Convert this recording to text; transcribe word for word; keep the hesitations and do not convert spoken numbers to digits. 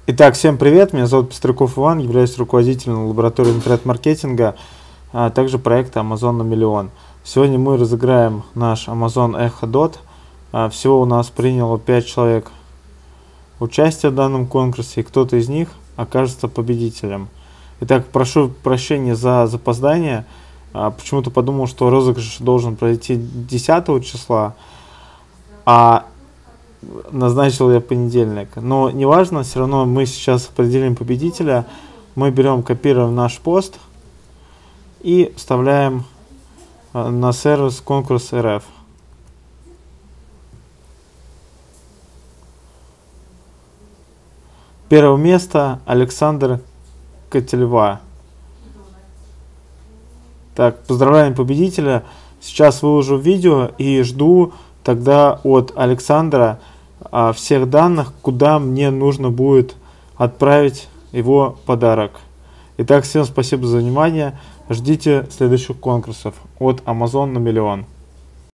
Итак, всем привет, меня зовут Пестряков Иван, являюсь руководителем лаборатории интернет-маркетинга, а также проекта Amazon на миллион. Сегодня мы разыграем наш Amazon Echo Dot. Всего у нас приняло пять человек участие в данном конкурсе, и кто-то из них окажется победителем. Итак, прошу прощения за запоздание. Почему-то подумал, что розыгрыш должен пройти десятого числа, а назначил я понедельник. Но неважно, все равно мы сейчас определим победителя. Мы берем, копируем наш пост и вставляем на сервис конкурс эр эф. Первое место Александр Котельва. Так, поздравляем победителя. Сейчас выложу видео и жду тогда от Александра а, всех данных, куда мне нужно будет отправить его подарок. Итак, всем спасибо за внимание. Ждите следующих конкурсов от Amazon на миллион.